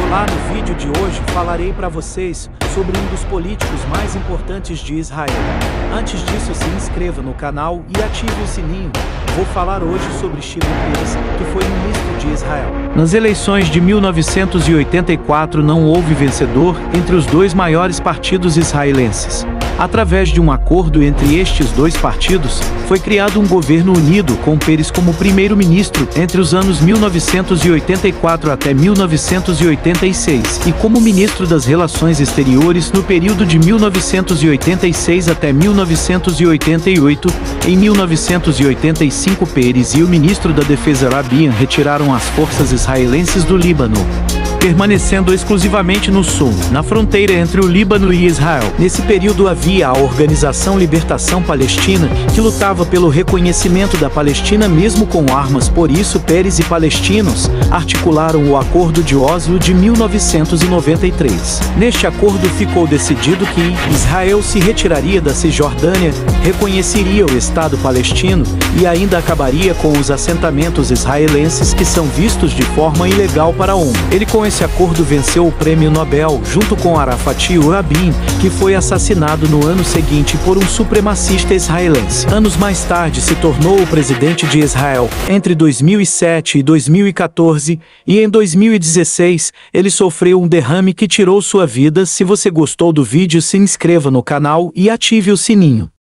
Olá, no vídeo de hoje falarei para vocês sobre um dos políticos mais importantes de Israel. Antes disso, se inscreva no canal e ative o sininho. Vou falar hoje sobre Shimon Peres, que foi ministro de Israel. Nas eleições de 1984 não houve vencedor entre os dois maiores partidos israelenses. Através de um acordo entre estes dois partidos, foi criado um governo unido com Peres como primeiro-ministro entre os anos 1984 até 1986 e como ministro das Relações Exteriores no período de 1986 até 1988. Em 1985, Peres e o ministro da Defesa Rabin retiraram as forças israelenses do Líbano, permanecendo exclusivamente no sul, na fronteira entre o Líbano e Israel. Nesse período havia a Organização Libertação Palestina, que lutava pelo reconhecimento da Palestina mesmo com armas. Por isso, Peres e palestinos articularam o Acordo de Oslo de 1993. Neste acordo ficou decidido que Israel se retiraria da Cisjordânia, reconheceria o Estado palestino e ainda acabaria com os assentamentos israelenses que são vistos de forma ilegal para a ONU. Ele com esse acordo venceu o Prêmio Nobel, junto com Arafat e o Rabin, que foi assassinado no ano seguinte por um supremacista israelense. Anos mais tarde se tornou o presidente de Israel, entre 2007 e 2014, e em 2016 ele sofreu um derrame que tirou sua vida. Se você gostou do vídeo, se inscreva no canal e ative o sininho.